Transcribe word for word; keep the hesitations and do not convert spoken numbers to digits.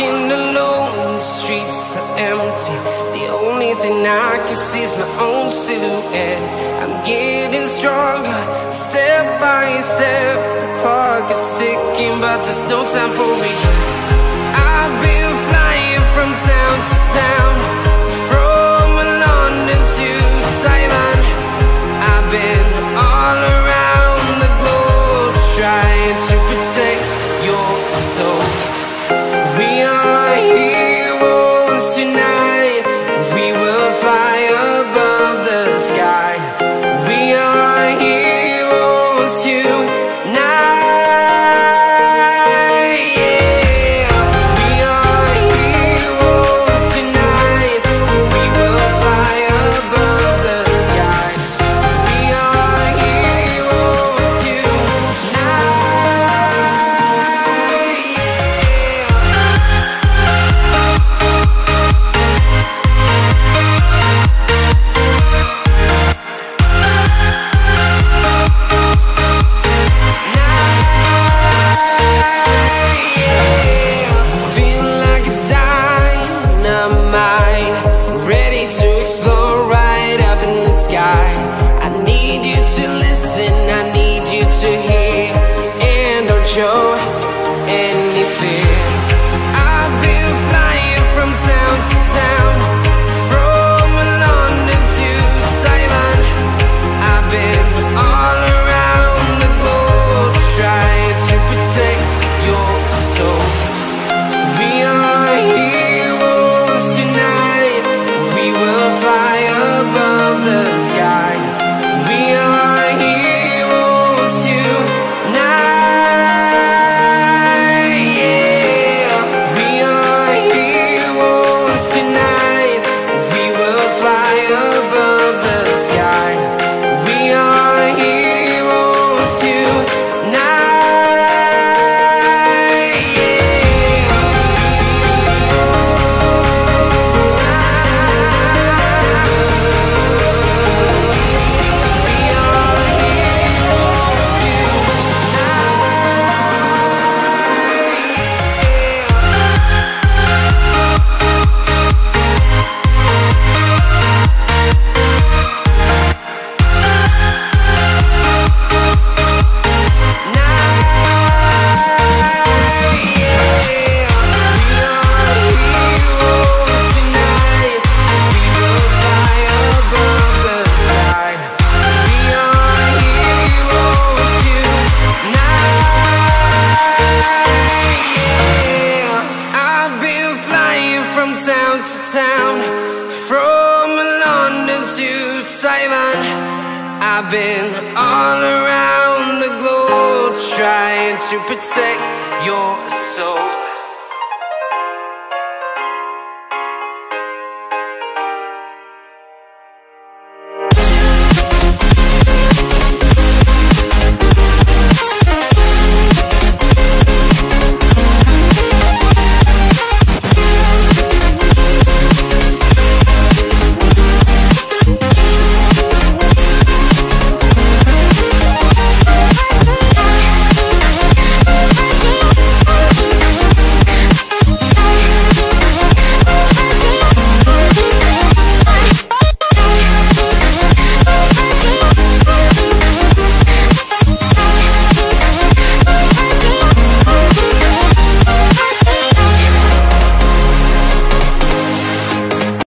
walking alone, the streets are empty. The only thing I can see is my own silhouette. I'm getting stronger, step by step. The clock is ticking, but there's no time for me. I've been flying from town to town, from London to Taiwan. I've been all around the globe, trying to protect your soul. We are heroes tonight. We will fly above the sky. We are heroes tonight. Yeah. We are heroes tonight. We will fly above the sky. We are heroes tonight. I need you to hear, and don't show any fear. I've been flying from town to town, from London to Taiwan. I've been all around the globe, trying to protect your soul. We are heroes tonight. We will fly above the sky. We are heroes tonight. Yeah. We are heroes tonight. We will fly above the sky. We are heroes tonight. Town to town, from London to Taiwan. I've been all around the globe, trying to protect your soul.